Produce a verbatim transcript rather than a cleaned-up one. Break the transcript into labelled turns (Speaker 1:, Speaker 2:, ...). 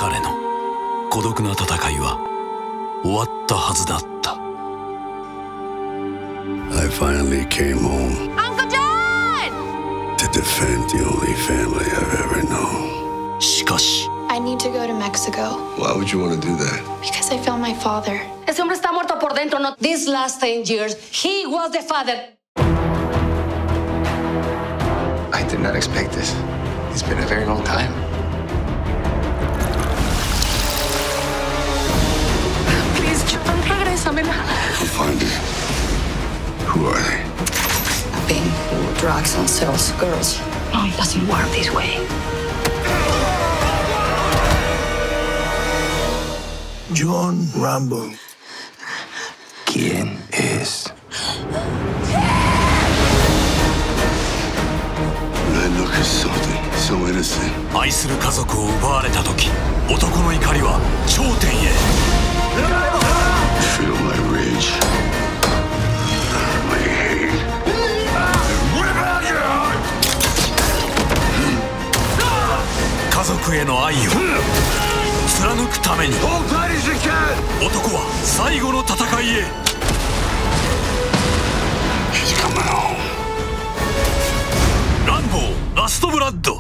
Speaker 1: 彼の孤独な戦いは終わったはずだった。
Speaker 2: I finally came home
Speaker 3: Uncle John!
Speaker 2: to defend the only family I've ever known.
Speaker 1: しかし
Speaker 3: I need to go to Mexico
Speaker 2: Why would you want to do that?
Speaker 3: because I found my father.
Speaker 4: Ese hombre está muerto por dentro, no. These last ten years, he was the father.
Speaker 5: I did not expect this. It's been a very long time.
Speaker 4: Please, John, regrésamela.
Speaker 2: I'll find her. Who are they?
Speaker 4: A being who drugs and sells girls. Mom doesn't work this way.
Speaker 2: John Rambo.
Speaker 5: ¿Quién es?
Speaker 2: When I look at something so innocent,
Speaker 1: 愛する家族を奪われた時、男の怒りは頂点へ。
Speaker 2: feel my rage, my hate. Rip out your heart!
Speaker 1: 家族への愛を貫くために
Speaker 2: Hold tight as you can!
Speaker 1: 男は最後の戦いへ。
Speaker 2: She's coming home.
Speaker 1: ランボーラストブラッド。